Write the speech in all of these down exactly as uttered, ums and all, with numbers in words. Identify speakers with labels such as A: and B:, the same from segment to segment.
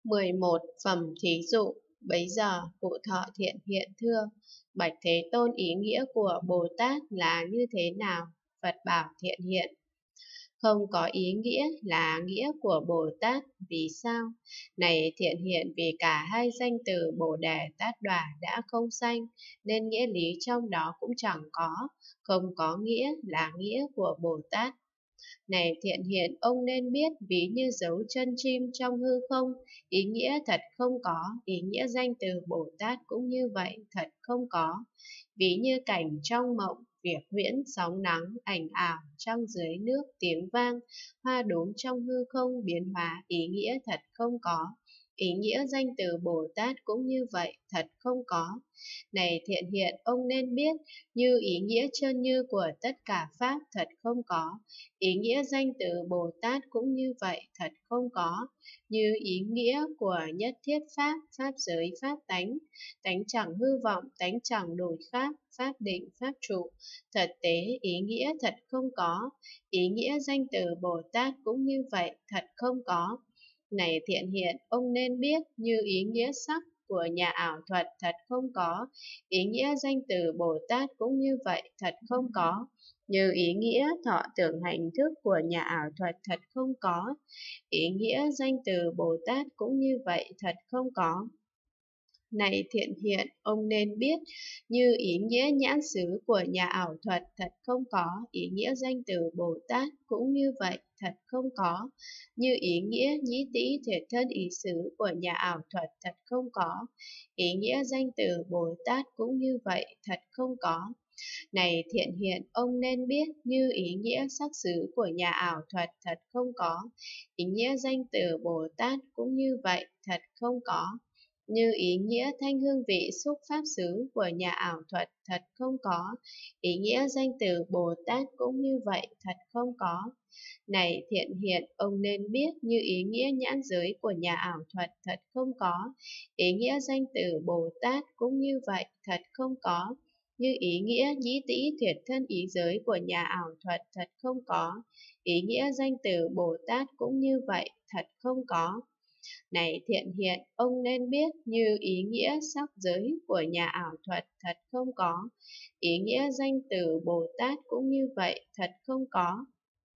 A: mười một. Phẩm thí dụ. Bấy giờ cụ Thọ Thiện hiện thưa: Bạch Thế Tôn, ý nghĩa của Bồ Tát là như thế nào? Phật bảo Thiện Hiện: Không có ý nghĩa là nghĩa của Bồ Tát. Vì sao? Này Thiện Hiện, vì cả hai danh từ Bồ Đề Tát Đọa đã không sanh, nên nghĩa lý trong đó cũng chẳng có. Không có nghĩa là nghĩa của Bồ Tát. Này Thiện Hiện, ông nên biết, ví như dấu chân chim trong hư không, ý nghĩa thật không có. Ý nghĩa danh từ Bồ Tát cũng như vậy, thật không có. Ví như cảnh trong mộng, việc huyễn, sóng nắng, ảnh ảo, trong dưới nước, tiếng vang, hoa đốm trong hư không, biến hóa, ý nghĩa thật không có. Ý nghĩa danh từ Bồ Tát cũng như vậy, thật không có. Này Thiện Hiện, ông nên biết, như ý nghĩa chân như của tất cả Pháp, thật không có. Ý nghĩa danh từ Bồ Tát cũng như vậy, thật không có. Như ý nghĩa của nhất thiết Pháp, Pháp giới, Pháp tánh, tánh chẳng hư vọng, tánh chẳng đổi khác, Pháp định, Pháp trụ, thật tế, ý nghĩa thật không có. Ý nghĩa danh từ Bồ Tát cũng như vậy, thật không có. Này Thiện Hiện, ông nên biết, như ý nghĩa sắc của nhà ảo thuật, thật không có. Ý nghĩa danh từ Bồ Tát cũng như vậy, thật không có. Như ý nghĩa thọ tưởng hành thức của nhà ảo thuật, thật không có. Ý nghĩa danh từ Bồ Tát cũng như vậy, thật không có. Này Thiện Hiện, ông nên biết, như ý nghĩa nhãn xứ của nhà ảo thuật, thật không có. Ý nghĩa danh từ Bồ Tát cũng như vậy, thật không có. Như ý nghĩa nhĩ tĩ thiệt thân ý xứ của nhà ảo thuật, thật không có. Ý nghĩa danh từ Bồ Tát cũng như vậy, thật không có. Này Thiện Hiện, ông nên biết, như ý nghĩa sắc xứ của nhà ảo thuật, thật không có. Ý nghĩa danh từ Bồ Tát cũng như vậy, thật không có. Như ý nghĩa thanh hương vị xúc pháp xứ của nhà ảo thuật, thật không có. Ý nghĩa danh từ Bồ Tát cũng như vậy, thật không có. Này Thiện Hiện, ông nên biết, như ý nghĩa nhãn giới của nhà ảo thuật, thật không có. Ý nghĩa danh từ Bồ Tát cũng như vậy, thật không có. Như ý nghĩa nhĩ tĩ thiệt thân ý giới của nhà ảo thuật, thật không có. Ý nghĩa danh từ Bồ Tát cũng như vậy, thật không có. Này Thiện Hiện, ông nên biết, như ý nghĩa sắc giới của nhà ảo thuật, thật không có. Ý nghĩa danh từ Bồ Tát cũng như vậy, thật không có.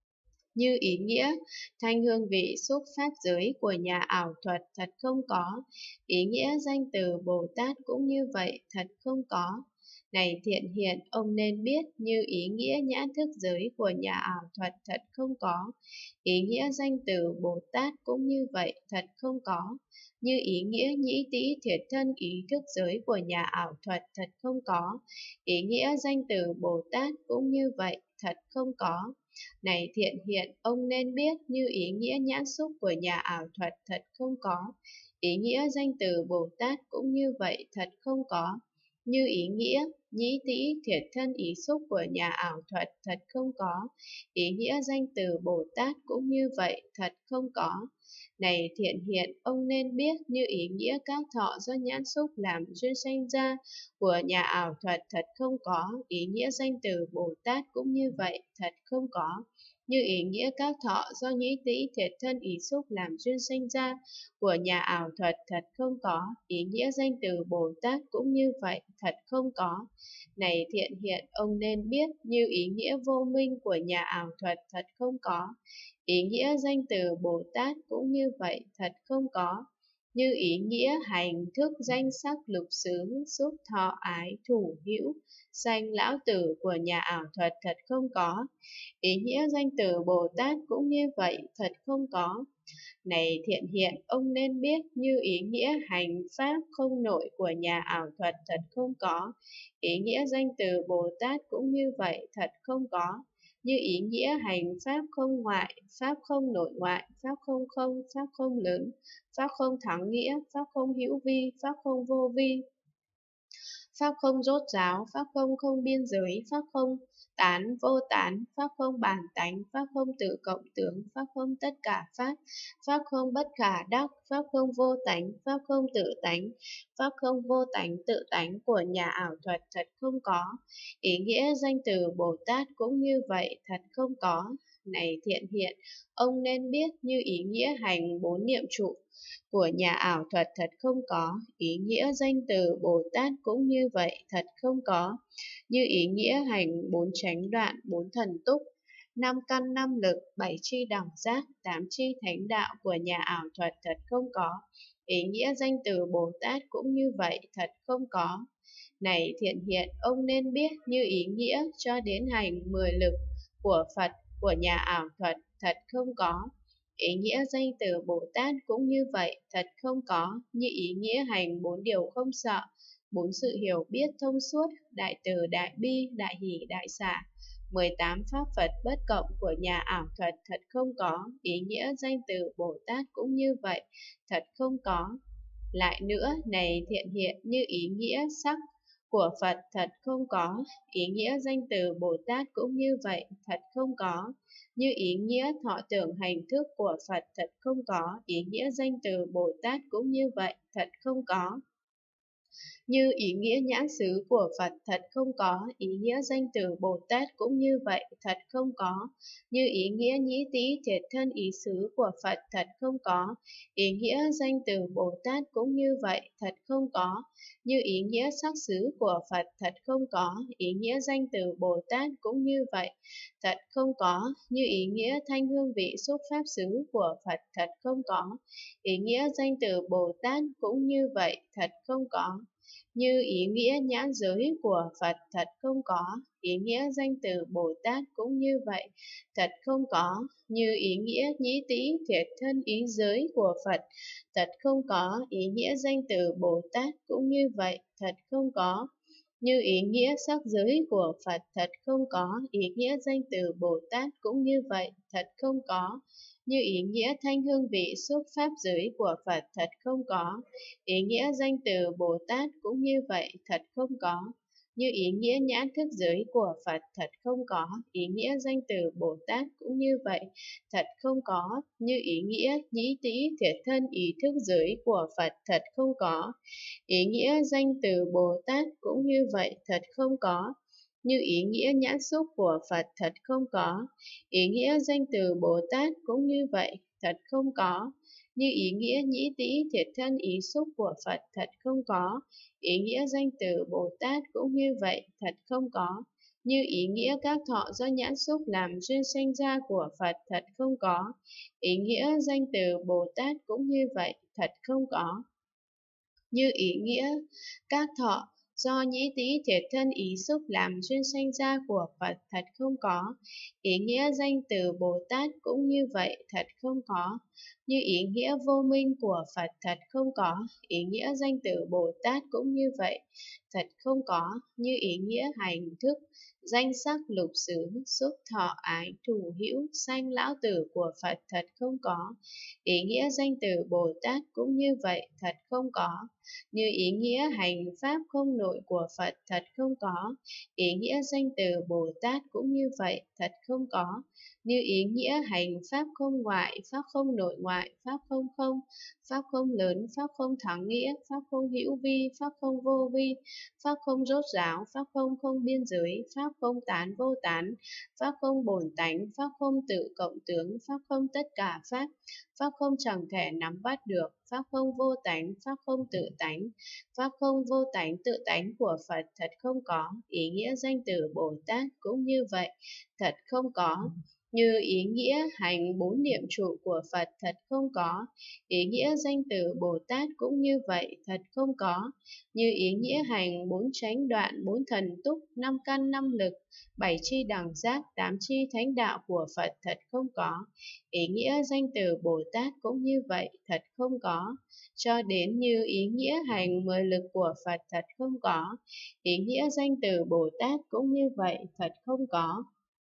A: Như ý nghĩa thanh hương vị xúc pháp giới của nhà ảo thuật, thật không có. Ý nghĩa danh từ Bồ Tát cũng như vậy, thật không có. Này Thiện Hiện, ông nên biết, như ý nghĩa nhãn thức giới của nhà ảo thuật, thật không có. Ý nghĩa danh từ Bồ Tát cũng như vậy, thật không có. Như ý nghĩa nhĩ tĩ thiệt thân ý thức giới của nhà ảo thuật, thật không có. Ý nghĩa danh từ Bồ Tát cũng như vậy, thật không có. Này Thiện Hiện, ông nên biết, như ý nghĩa nhãn xúc của nhà ảo thuật, thật không có. Ý nghĩa danh từ Bồ Tát cũng như vậy, thật không có. Như ý nghĩa nhĩ tĩ thiệt thân ý xúc của nhà ảo thuật, thật không có. Ý nghĩa danh từ Bồ Tát cũng như vậy, thật không có. Này Thiện Hiện, ông nên biết, như ý nghĩa các thọ do nhãn xúc làm duyên sanh ra của nhà ảo thuật, thật không có. Ý nghĩa danh từ Bồ Tát cũng như vậy, thật không có. Như ý nghĩa các thọ do nhĩ tĩ thiệt thân ý xúc làm duyên sanh ra của nhà ảo thuật, thật không có. Ý nghĩa danh từ Bồ Tát cũng như vậy, thật không có. Này Thiện Hiện, ông nên biết, như ý nghĩa vô minh của nhà ảo thuật, thật không có. Ý nghĩa danh từ Bồ Tát cũng như vậy, thật không có. Như ý nghĩa hành thức danh sắc lục xứ xúc thọ ái thủ hữu sanh lão tử của nhà ảo thuật, thật không có. Ý nghĩa danh từ Bồ Tát cũng như vậy, thật không có. Này Thiện Hiện, ông nên biết, như ý nghĩa hành pháp không nội của nhà ảo thuật, thật không có. Ý nghĩa danh từ Bồ Tát cũng như vậy, thật không có. Như ý nghĩa hành pháp không ngoại, pháp không nội ngoại, pháp không không, pháp không lớn, pháp không thắng nghĩa, pháp không hữu vi, pháp không vô vi, pháp không rốt ráo, pháp không không biên giới, pháp không tán vô tán, pháp không bản tánh, pháp không tự cộng tướng, pháp không tất cả pháp, pháp không bất khả đắc, pháp không vô tánh, pháp không tự tánh, pháp không vô tánh tự tánh của nhà ảo thuật, thật không có. Ý nghĩa danh từ Bồ Tát cũng như vậy, thật không có. Này Thiện Hiện, ông nên biết, như ý nghĩa hành bốn niệm trụ của nhà ảo thuật thật không có, ý nghĩa danh từ Bồ Tát cũng như vậy thật không có, như ý nghĩa hành bốn chánh đoạn, bốn thần túc, năm căn năm lực, bảy chi đẳng giác, tám chi thánh đạo của nhà ảo thuật thật không có, ý nghĩa danh từ Bồ Tát cũng như vậy thật không có. Này thiện hiện, ông nên biết như ý nghĩa cho đến hành mười lực của Phật của nhà ảo thuật thật không có. Ý nghĩa danh từ Bồ Tát cũng như vậy thật không có, như ý nghĩa hành bốn điều không sợ, bốn sự hiểu biết thông suốt, đại từ đại bi, đại hỷ đại xả, mười tám pháp Phật bất cộng của nhà ảo thuật thật không có, ý nghĩa danh từ Bồ Tát cũng như vậy thật không có. Lại nữa, này thiện hiện, như ý nghĩa sắc của Phật thật không có, ý nghĩa danh từ Bồ Tát cũng như vậy thật không có, như ý nghĩa thọ tưởng hành thức của Phật thật không có, ý nghĩa danh từ Bồ Tát cũng như vậy thật không có. Như ý nghĩa nhãn xứ của Phật thật không có, ý nghĩa danh từ Bồ Tát cũng như vậy thật không có. Như ý nghĩa nhĩ tý thiệt thân ý xứ của Phật thật không có, ý nghĩa danh từ Bồ Tát cũng như vậy thật không có. Như ý nghĩa sắc xứ của Phật thật không có, ý nghĩa danh từ Bồ Tát cũng như vậy thật không có. Như ý nghĩa thanh hương vị xúc pháp xứ của Phật thật không có, ý nghĩa danh từ Bồ Tát cũng như vậy thật không có. Như ý nghĩa nhãn giới của Phật thật không có, ý nghĩa danh từ Bồ Tát cũng như vậy thật không có. Như ý nghĩa nhĩ tý thiệt thân ý giới của Phật thật không có, ý nghĩa danh từ Bồ Tát cũng như vậy thật không có. Như ý nghĩa sắc giới của Phật thật không có, ý nghĩa danh từ Bồ Tát cũng như vậy thật không có. Như ý nghĩa thanh hương vị xúc pháp giới của Phật thật không có, ý nghĩa danh từ Bồ Tát cũng như vậy thật không có. Như ý nghĩa nhãn thức giới của Phật thật không có, ý nghĩa danh từ Bồ Tát cũng như vậy thật không có. Như ý nghĩa nhĩ tý thiệt thân ý thức giới của Phật thật không có, ý nghĩa danh từ Bồ Tát cũng như vậy thật không có. Như ý nghĩa nhãn xúc của Phật thật không có, ý nghĩa danh từ Bồ Tát cũng như vậy thật không có. Như ý nghĩa nhĩ tý thiệt thân ý xúc của Phật thật không có, ý nghĩa danh từ Bồ Tát cũng như vậy thật không có. Như ý nghĩa các thọ do nhãn xúc làm duyên sanh ra của Phật thật không có, ý nghĩa danh từ Bồ Tát cũng như vậy thật không có. Như ý nghĩa các thọ do nhĩ tý thiệt thân ý xúc làm duyên sanh ra của Phật thật không có, ý nghĩa danh từ Bồ Tát cũng như vậy thật không có. Như ý nghĩa vô minh của Phật thật không có, ý nghĩa danh từ Bồ Tát cũng như vậy thật không có. Như ý nghĩa hành thức danh sắc lục xứ xúc thọ ái thủ hữu sanh lão tử của Phật thật không có, ý nghĩa danh từ Bồ Tát cũng như vậy thật không có. Như ý nghĩa hành pháp không nội của Phật thật không có, ý nghĩa danh từ Bồ Tát cũng như vậy thật không có. Như ý nghĩa hành pháp không ngoại, pháp không nội ngoại, pháp không không, pháp không lớn, pháp không thắng nghĩa, pháp không hữu vi, pháp không vô vi, pháp không rốt ráo, pháp không không biên giới, pháp không tán vô tán, pháp không bổn tánh, pháp không tự cộng tướng, pháp không tất cả pháp, pháp không chẳng thể nắm bắt được, pháp không vô tánh, pháp không tự tánh, pháp không vô tánh tự tánh của Phật thật không có, ý nghĩa danh từ Bồ Tát cũng như vậy thật không có. Như ý nghĩa hành bốn niệm trụ của Phật thật không có, ý nghĩa danh từ Bồ Tát cũng như vậy thật không có. Như ý nghĩa hành bốn chánh đoạn, bốn thần túc, năm căn năm lực, bảy chi đẳng giác, tám chi thánh đạo của Phật thật không có, ý nghĩa danh từ Bồ Tát cũng như vậy thật không có. Cho đến như ý nghĩa hành mười lực của Phật thật không có, ý nghĩa danh từ Bồ Tát cũng như vậy thật không có.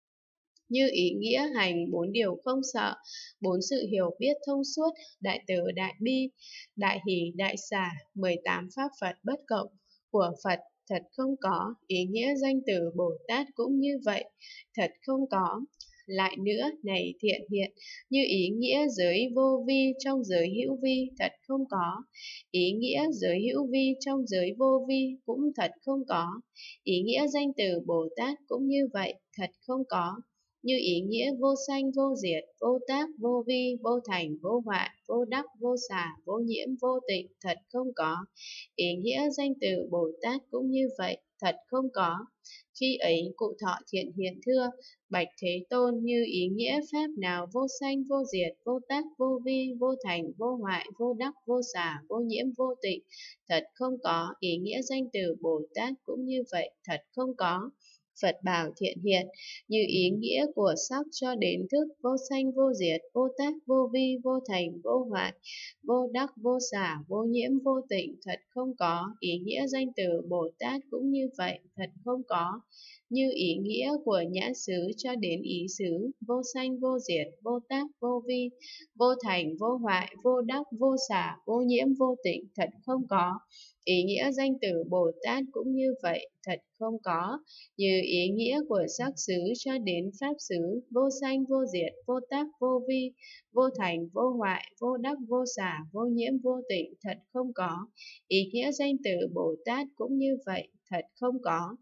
A: Như ý nghĩa hành bốn điều không sợ, bốn sự hiểu biết thông suốt, đại từ đại bi, đại hỷ đại xả, mười tám pháp Phật bất cộng của Phật thật không có, ý nghĩa danh từ Bồ Tát cũng như vậy thật không có. Lại nữa, này thiện hiện, như ý nghĩa giới vô vi trong giới hữu vi thật không có, ý nghĩa giới hữu vi trong giới vô vi cũng thật không có, ý nghĩa danh từ Bồ Tát cũng như vậy thật không có. như ý nghĩa vô sanh vô diệt, vô tác vô vi, vô thành vô hoại, vô đắc vô xả, vô nhiễm vô tịnh, thật không có. Ý nghĩa danh từ Bồ Tát cũng như vậy, thật không có. Khi ấy cụ thọ thiện hiện thưa: Bạch Thế Tôn, như ý nghĩa pháp nào vô sanh vô diệt, vô tác vô vi, vô thành vô hoại, vô đắc vô xả, vô nhiễm vô tịnh, thật không có. Ý nghĩa danh từ Bồ Tát cũng như vậy, thật không có. Phật bảo thiện hiện: như ý nghĩa của sắc cho đến thức, vô sanh vô diệt, vô tác vô vi, vô thành vô hoại, vô đắc vô xả, vô nhiễm vô tịnh, thật không có. Ý nghĩa danh từ Bồ Tát cũng như vậy, thật không có. Như ý nghĩa của nhãn xứ cho đến ý xứ, vô sanh vô diệt, vô tác vô vi, vô thành vô hoại, vô đắc vô xả, vô nhiễm vô tịnh, thật không có. Ý nghĩa danh từ Bồ Tát cũng như vậy, thật không có. Như ý nghĩa của sắc xứ cho đến pháp xứ, vô sanh vô diệt, vô tác vô vi, vô thành vô hoại, vô đắc vô xả, vô nhiễm vô tịnh, thật không có. Ý nghĩa danh từ Bồ Tát cũng như vậy, thật không có.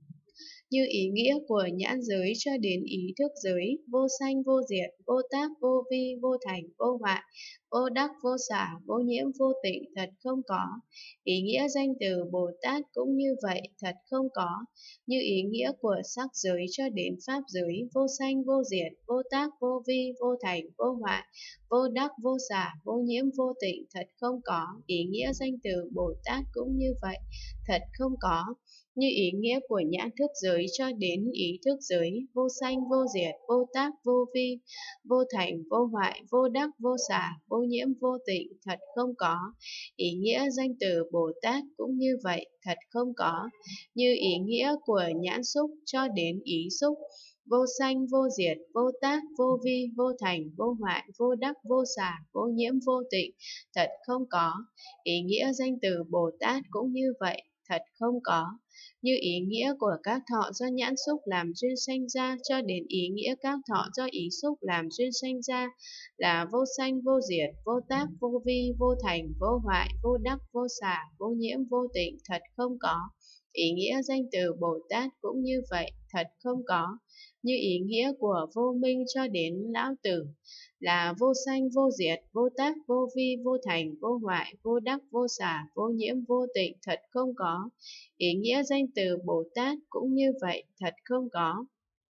A: Như ý nghĩa của nhãn giới cho đến ý thức giới, vô sanh vô diệt, vô tác vô vi, vô thành vô hoại, vô đắc vô xả, vô nhiễm vô tịnh, thật không có. Ý nghĩa danh từ Bồ Tát cũng như vậy, thật không có. Như ý nghĩa của sắc giới cho đến pháp giới, vô sanh vô diệt, vô tác vô vi, vô thành vô hoại, vô đắc vô xả, vô nhiễm vô tịnh, thật không có. Ý nghĩa danh từ Bồ Tát cũng như vậy, thật không có. Như ý nghĩa của nhãn thức giới cho đến ý thức giới, vô sanh vô diệt, vô tác vô vi, vô thành vô hoại, vô đắc vô xả, vô nhiễm vô tịnh, thật không có. Ý nghĩa danh từ Bồ Tát cũng như vậy, thật không có. Như ý nghĩa của nhãn xúc cho đến ý xúc, vô sanh vô diệt, vô tác vô vi, vô thành vô hoại, vô đắc vô xả, vô nhiễm vô tịnh, thật không có. Ý nghĩa danh từ Bồ Tát cũng như vậy, thật không có. Như ý nghĩa của các thọ do nhãn xúc làm duyên sanh ra cho đến ý nghĩa các thọ do ý xúc làm duyên sanh ra là vô sanh vô diệt, vô tác vô vi, vô thành vô hoại, vô đắc vô xả, vô nhiễm vô tịnh, thật không có. Ý nghĩa danh từ Bồ Tát cũng như vậy, thật không có. Như ý nghĩa của vô minh cho đến lão tử là vô sanh vô diệt, vô tác vô vi, vô thành vô hoại, vô đắc vô xả, vô nhiễm vô tịnh, thật không có. Ý nghĩa danh từ Bồ Tát cũng như vậy, thật không có.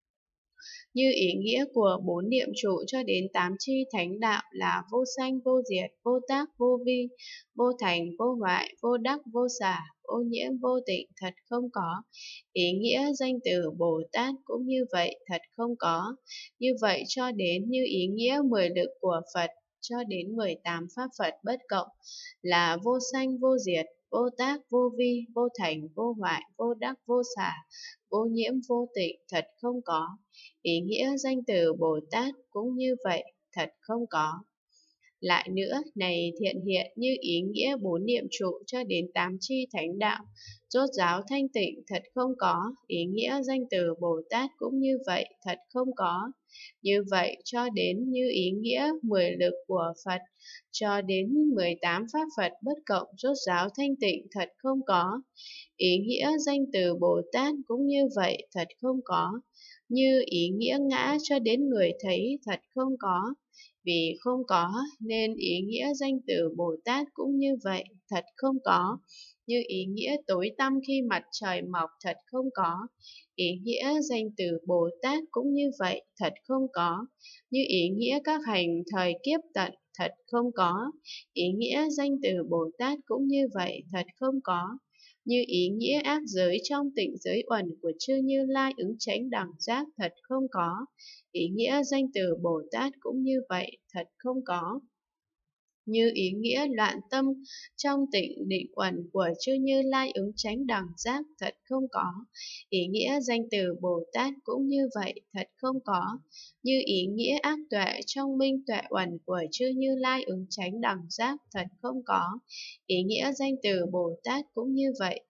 A: Như ý nghĩa của bốn niệm trụ cho đến tám chi thánh đạo là vô sanh vô diệt, vô tác vô vi, vô thành vô hoại, vô đắc vô xả, vô nhiễm vô tịnh, thật không có. Ý nghĩa danh từ Bồ Tát cũng như vậy, thật không có. Như vậy cho đến như ý nghĩa mười lực của Phật cho đến mười tám pháp Phật bất cộng là vô sanh vô diệt, vô tác vô vi, vô thành vô hoại, vô đắc vô xả, vô nhiễm vô tịnh, thật không có. Ý nghĩa danh từ Bồ Tát cũng như vậy, thật không có. Lại nữa, này thiện hiện, như ý nghĩa bốn niệm trụ cho đến tám chi thánh đạo, rốt ráo thanh tịnh, thật không có. Ý nghĩa danh từ Bồ Tát cũng như vậy, thật không có. Như vậy cho đến như ý nghĩa mười lực của Phật cho đến mười tám pháp Phật bất cộng, rốt ráo thanh tịnh, thật không có. Ý nghĩa danh từ Bồ Tát cũng như vậy, thật không có. Như ý nghĩa ngã cho đến người thấy, thật không có. Vì không có nên ý nghĩa danh từ Bồ Tát cũng như vậy, thật không có. Như ý nghĩa tối tăm khi mặt trời mọc, thật không có. Ý nghĩa danh từ Bồ Tát cũng như vậy, thật không có. Như ý nghĩa các hành thời kiếp tận, thật không có. Ý nghĩa danh từ Bồ Tát cũng như vậy, thật không có. Như ý nghĩa ác giới trong tịnh giới uẩn của chư Như Lai ứng chánh đẳng giác, thật không có. Ý nghĩa danh từ Bồ Tát cũng như vậy, thật không có. Như ý nghĩa loạn tâm trong tịnh định uẩn của chư Như Lai ứng chánh đẳng giác, thật không có. Ý nghĩa danh từ Bồ Tát cũng như vậy, thật không có. Như ý nghĩa ác tuệ trong minh tuệ uẩn của chư Như Lai ứng chánh đẳng giác, thật không có. Ý nghĩa danh từ Bồ Tát cũng như vậy,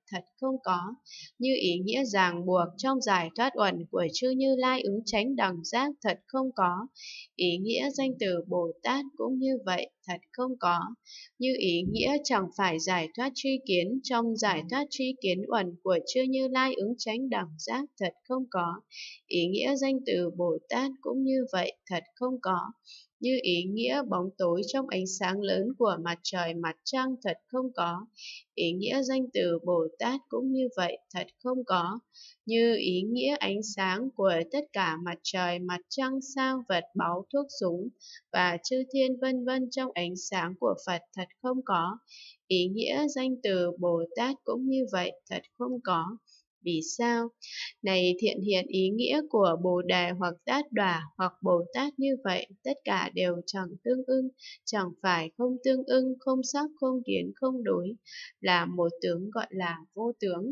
A: thật không có, như ý nghĩa ràng buộc trong giải thoát uẩn của chư Như Lai ứng chánh đẳng giác thật không có, ý nghĩa danh từ Bồ Tát cũng như vậy thật không có, như ý nghĩa chẳng phải giải thoát tri kiến trong giải thoát tri kiến uẩn của chư Như Lai ứng chánh đẳng giác thật không có, ý nghĩa danh từ Bồ Tát cũng như vậy thật không có, như ý nghĩa bóng tối trong ánh sáng lớn của mặt trời mặt trăng thật không có, ý nghĩa danh từ Bồ Tát cũng như vậy thật không có, như ý nghĩa ánh sáng của tất cả mặt trời mặt trăng sao vật báu thuốc súng và chư thiên vân vân trong ánh sáng của Phật thật không có, ý nghĩa danh từ Bồ Tát cũng như vậy thật không có. Vì sao? Này thiện hiện ý nghĩa của Bồ Đề hoặc Tát Đọa hoặc Bồ Tát như vậy, tất cả đều chẳng tương ưng, chẳng phải không tương ưng, không sắc, không kiến, không đối, là một tướng gọi là vô tướng.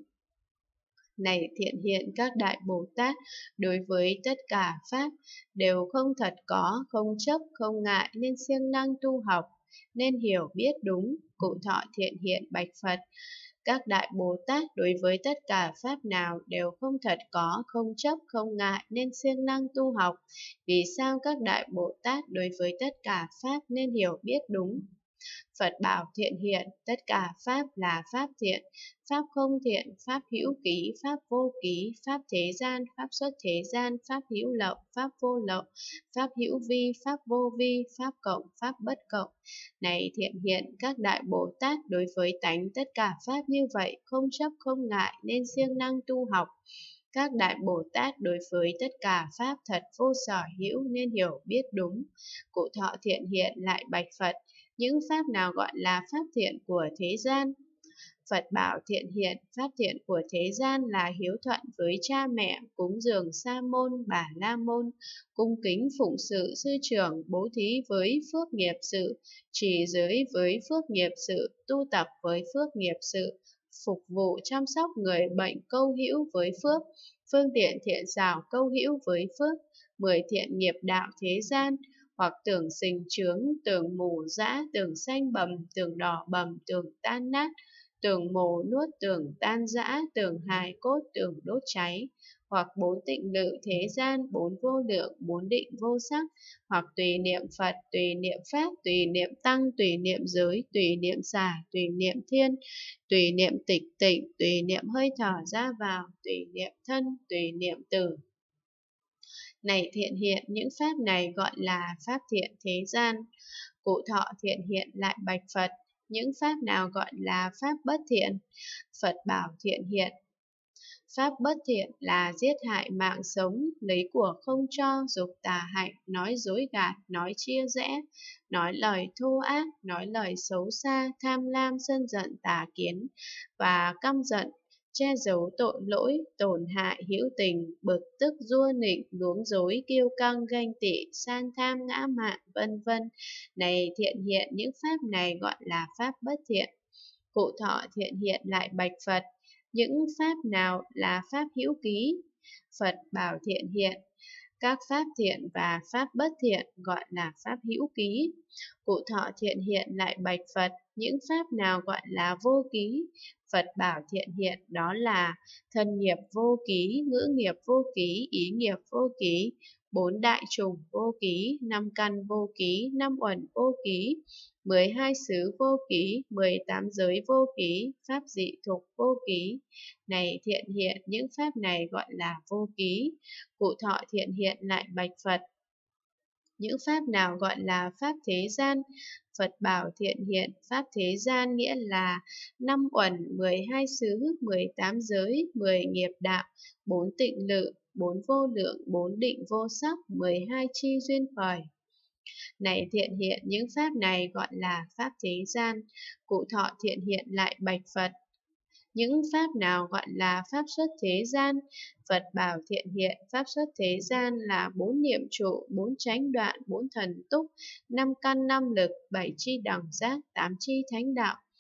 A: Này thiện hiện các đại Bồ Tát, đối với tất cả Pháp, đều không thật có, không chấp, không ngại, nên siêng năng tu học, nên hiểu biết đúng, cụ thọ thiện hiện bạch Phật. Các đại Bồ Tát đối với tất cả Pháp nào đều không thật có, không chấp, không ngại, nên siêng năng tu học. Vì sao các đại Bồ Tát đối với tất cả Pháp nên hiểu biết đúng? Phật bảo thiện hiện, tất cả Pháp là Pháp thiện, Pháp không thiện, Pháp hữu ký, Pháp vô ký, Pháp thế gian, Pháp xuất thế gian, Pháp hữu lậu, Pháp vô lậu, Pháp hữu vi, Pháp vô vi, Pháp cộng, Pháp bất cộng. Này thiện hiện, các đại Bồ Tát đối với tánh tất cả Pháp như vậy, không chấp không ngại, nên siêng năng tu học. Các đại Bồ Tát đối với tất cả Pháp thật vô sở hữu nên hiểu biết đúng. Cụ thọ thiện hiện lại bạch Phật, những Pháp nào gọi là Pháp thiện của thế gian? Phật bảo thiện hiện, Pháp thiện của thế gian là hiếu thuận với cha mẹ, cúng dường sa môn, bà la môn, cung kính phụng sự sư trưởng, bố thí với phước nghiệp sự, trì giới với phước nghiệp sự, tu tập với phước nghiệp sự, phục vụ chăm sóc người bệnh câu hữu với phước, phương tiện thiện xảo câu hữu với phước, mười thiện nghiệp đạo thế gian, hoặc tưởng sình trướng, tưởng mù dã, tưởng xanh bầm, tưởng đỏ bầm, tưởng tan nát, tưởng mồ nuốt, tưởng tan rã, tưởng hài cốt, tưởng đốt cháy, hoặc bốn tịnh lự thế gian, bốn vô lượng, bốn định vô sắc, hoặc tùy niệm Phật, tùy niệm Pháp, tùy niệm Tăng, tùy niệm giới, tùy niệm xả, tùy niệm thiên, tùy niệm tịch tịnh, tùy niệm hơi thở ra vào, tùy niệm thân, tùy niệm tử. Này thiện hiện, những Pháp này gọi là Pháp thiện thế gian. Cụ thọ thiện hiện lại bạch Phật, những Pháp nào gọi là Pháp bất thiện? Phật bảo thiện hiện, Pháp bất thiện là giết hại mạng sống, lấy của không cho, dục tà hạnh, nói dối gạt, nói chia rẽ, nói lời thô ác, nói lời xấu xa, tham lam, sân giận, tà kiến và căm giận, che giấu tội lỗi, tổn hại hữu tình, bực tức giua nịnh, luống dối, kiêu căng, ganh tị, san tham, ngã mạn, vân vân. Này thiện hiện, những Pháp này gọi là Pháp bất thiện. Cụ thọ thiện hiện lại bạch Phật, những Pháp nào là Pháp hữu ký? Phật bảo thiện hiện, các Pháp thiện và Pháp bất thiện gọi là Pháp hữu ký. Cụ thọ thiện hiện lại bạch Phật, những Pháp nào gọi là vô ký? Phật bảo thiện hiện, đó là thân nghiệp vô ký, ngữ nghiệp vô ký, ý nghiệp vô ký, bốn đại trùng vô ký, năm căn vô ký, năm uẩn vô ký, mười hai xứ vô ký, mười tám giới vô ký, Pháp dị thục vô ký. Này thiện hiện, những Pháp này gọi là vô ký. Cụ thọ thiện hiện lại bạch Phật, những Pháp nào gọi là Pháp thế gian? Phật bảo thiện hiện, Pháp thế gian nghĩa là năm uẩn, mười hai xứ, mười tám giới, mười nghiệp đạo, bốn tịnh lự, bốn vô lượng, bốn định vô sắc, mười hai chi duyên khởi. Này thiện hiện, những Pháp này gọi là Pháp thế gian. Cụ thọ thiện hiện lại bạch Phật, những Pháp nào gọi là Pháp xuất thế gian? Phật bảo thiện hiện, Pháp xuất thế gian là bốn niệm trụ, bốn chánh đoạn, bốn thần túc, năm căn năm lực, bảy chi đẳng giác, tám chi thánh đạo,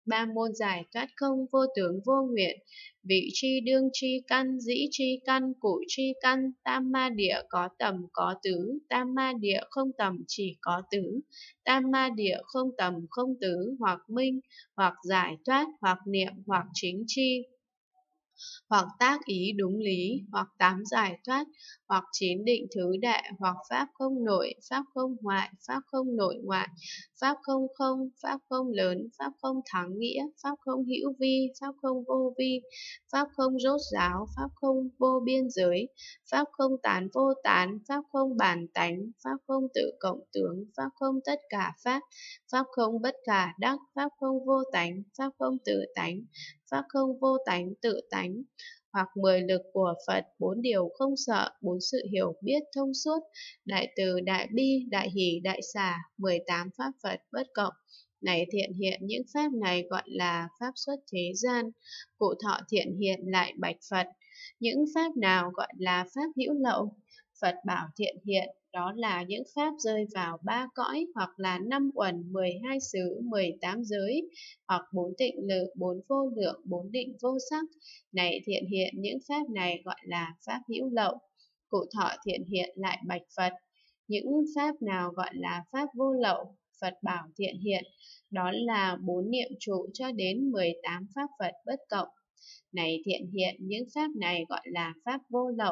A: ba môn giải thoát không, vô tướng vô nguyện, vị tri đương tri căn, dĩ tri căn, cụ tri căn, tam ma địa có tầm có tứ, tam ma địa không tầm chỉ có tứ, tam ma địa không tầm không tứ, hoặc minh, hoặc giải thoát, hoặc niệm, hoặc chính tri, hoặc tác ý đúng lý, hoặc tám giải thoát, hoặc chín định thứ đệ, hoặc pháp không nội, pháp không ngoại, pháp không nội ngoại, pháp không không, pháp không lớn, pháp không thắng nghĩa, pháp không hữu vi, pháp không vô vi, pháp không rốt ráo, pháp không vô biên giới, pháp không tán vô tán, pháp không bản tánh, pháp không tự cộng tướng, pháp không tất cả pháp, pháp không bất khả đắc, pháp không vô tánh, pháp không tự tánh, pháp không vô tánh tự tánh, hoặc mười lực của Phật, bốn điều không sợ, bốn sự hiểu biết thông suốt, đại từ, đại bi, đại hỷ, đại xả, mười tám pháp Phật bất cộng. Này thiện hiện, những pháp này gọi là pháp xuất thế gian. Cụ thọ thiện hiện lại bạch Phật, những pháp nào gọi là pháp hữu lậu? Phật bảo thiện hiện, đó là những pháp rơi vào ba cõi, hoặc là năm uẩn, mười hai xứ, mười tám giới, hoặc bốn tịnh lự, bốn vô lượng, bốn định vô sắc. Này thiện hiện, những pháp này gọi là pháp hữu lậu. Cụ thọ thiện hiện lại bạch Phật, những pháp nào gọi là pháp vô lậu? Phật bảo thiện hiện, đó là bốn niệm trụ cho đến mười tám pháp Phật bất cộng. Này thiện hiện, những pháp này gọi là pháp vô lậu.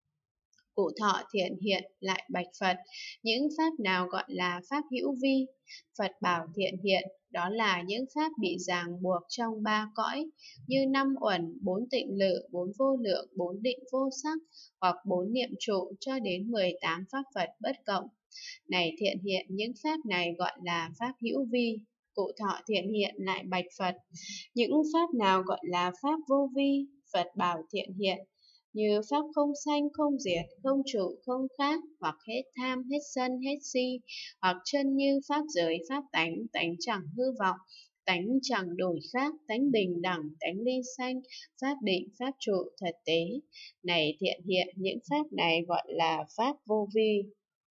A: Cụ thọ thiện hiện lại bạch Phật, những pháp nào gọi là pháp hữu vi? Phật bảo thiện hiện, đó là những pháp bị ràng buộc trong ba cõi, như năm uẩn, bốn tịnh lự, bốn vô lượng, bốn định vô sắc, hoặc bốn niệm trụ cho đến mười tám pháp Phật bất cộng. Này thiện hiện, những pháp này gọi là pháp hữu vi. Cụ thọ thiện hiện lại bạch Phật, những pháp nào gọi là pháp vô vi? Phật bảo thiện hiện, như pháp không sanh, không diệt, không trụ, không khác, hoặc hết tham, hết sân, hết si, hoặc chân như pháp giới, pháp tánh, tánh chẳng hư vọng, tánh chẳng đổi khác, tánh bình đẳng, tánh ly sanh, pháp định, pháp trụ, thật tế. Này thiện hiện, những pháp này gọi là pháp vô vi.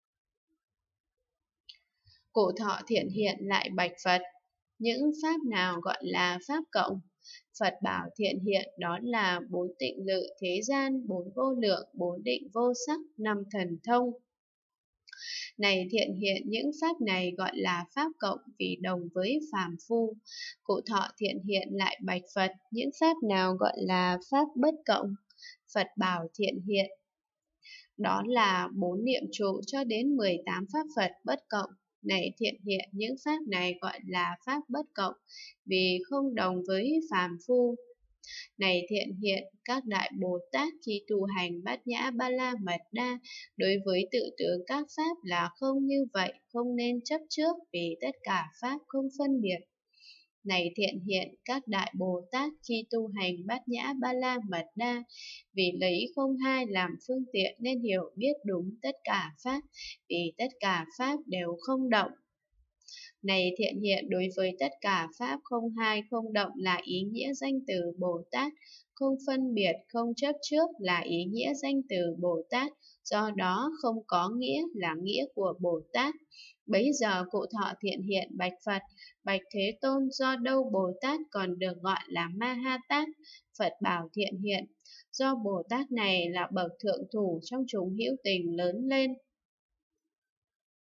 A: Cụ thọ thiện hiện lại bạch Phật, những pháp nào gọi là pháp cộng? Phật bảo thiện hiện, đó là bốn tịnh lự thế gian, bốn vô lượng, bốn định vô sắc, năm thần thông. Này thiện hiện, những pháp này gọi là pháp cộng vì đồng với phàm phu. Cụ thọ thiện hiện lại bạch Phật, những pháp nào gọi là pháp bất cộng? Phật bảo thiện hiện, đó là bốn niệm trụ cho đến mười tám pháp Phật bất cộng. Này thiện hiện, những pháp này gọi là pháp bất cộng vì không đồng với phàm phu. Này thiện hiện, các đại Bồ Tát khi tu hành Bát Nhã Ba La Mật Đa, đối với tự tướng các pháp là không như vậy, không nên chấp trước vì tất cả pháp không phân biệt. Này thiện hiện, các đại Bồ Tát khi tu hành Bát Nhã Ba La Mật Đa, vì lấy không hai làm phương tiện nên hiểu biết đúng tất cả pháp, vì tất cả pháp đều không động. Này thiện hiện, đối với tất cả pháp không hai không động là ý nghĩa danh từ Bồ Tát, không phân biệt, không chấp trước là ý nghĩa danh từ Bồ Tát, do đó không có nghĩa là nghĩa của Bồ Tát. Bấy giờ cụ thọ thiện hiện bạch Phật, bạch Thế Tôn, do đâu Bồ Tát còn được gọi là Ma Ha Tát? Phật bảo thiện hiện, do Bồ Tát này là bậc thượng thủ trong chúng hữu tình lớn lên,